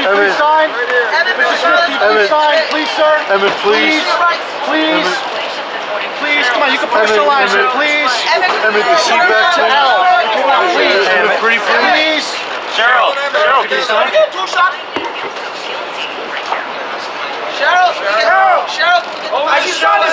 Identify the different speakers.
Speaker 1: Emmitt, please sign. Mr. Smith, please sign. Please, sir.
Speaker 2: Emmitt, please.
Speaker 1: Please. Please, come on, you can personalize it, please.
Speaker 2: Emmitt, the seat back
Speaker 1: to L. Please.
Speaker 2: Emmitt, pretty please.
Speaker 3: Cheryl, can you sign? Cheryl, I just shot